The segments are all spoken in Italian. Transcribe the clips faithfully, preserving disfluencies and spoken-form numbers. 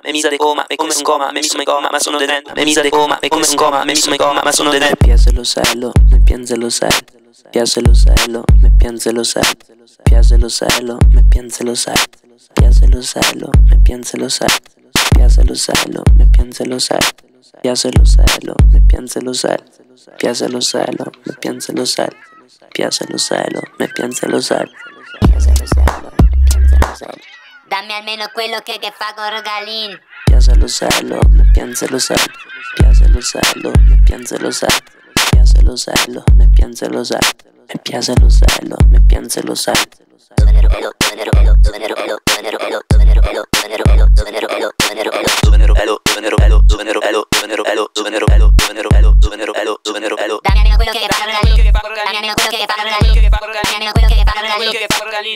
me misa de coma, me come un coma, me miso me coma, ma sono dedenta. Me misa de coma, me come un coma, me miso me coma, ma sono dedenta. Piace lo sai, lo, me piense lo sai. Piace lo sai, lo, me piense lo sai. Piace lo sai, lo, me piense lo sai. Piace lo sai, lo, me piense lo sai. Piace lo sai, lo, me piense lo sai. Piace lo sai, lo, me piense lo sai. Piace lo sai, lo, me piense lo sai. Piace lo sai, lo, me piense lo sai. Piace lo sai, lo, me piense lo sai. Dammi almeno quello che, che fa con Rogalin. Piace lo sai, lo, me piense lo sai. Piace lo sai, lo, me piense lo sai. Piace lo sai, lo, me piense lo sai. Me piace lo sai, lo, me piense lo sai. Dove nero elo, dove nero elo, dove nero elo, dove nero elo, dove nero elo, dove nero elo, dove nero elo, dove nero elo, dove nero elo, dove nero elo, dove nero elo, dove nero elo, dove nero elo, dove nero elo, dove nero elo, dove nero elo. dammi almeno quello che fa Rogalin. Dammi almeno quello che fa Rogalin. Dammi almeno quello che fa Rogalin.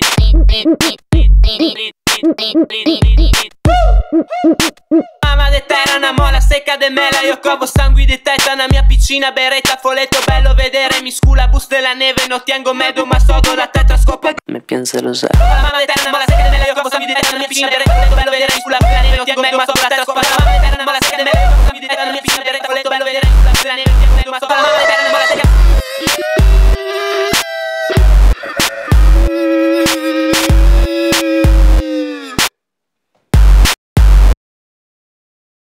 Mamma de terra, una mola secca de mela. Io covo sangue di testa, una mia piccina beretta. Foletto bello vedere, mi scula bus della neve. Non tengo medo, ma sodo la testa scopa. Me piense lo sai. Mamma de terra, una mola secca de mela. Io covo sangue di testa, una mia piccina beretta. Foletto bello vedere, mi scula bus della neve. Non tengo medo, ma sodo la testa scopa. Mamma de terra, una mola secca de mela. Io covo sangue di testa, una mia piccina beretta. Foletto bello vedere, mi scula bus della neve. Non tengo medo, ma sodo la testa scopa. Mamma de terra, una mola secca.